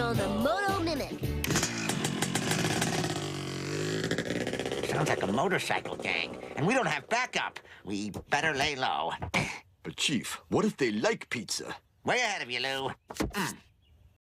on the Moto Mimic. Sounds like a motorcycle gang, and we don't have backup. We better lay low. But, Chief, what if they like pizza? Way ahead of you, Lou.